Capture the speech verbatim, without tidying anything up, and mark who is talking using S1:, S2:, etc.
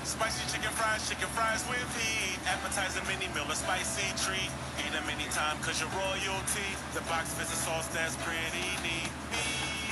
S1: Spicy chicken fries, chicken fries with heat. Appetizer, mini meal, a spicy treat. Eat them anytime cause you're royalty. The box fits a sauce that's pretty neat.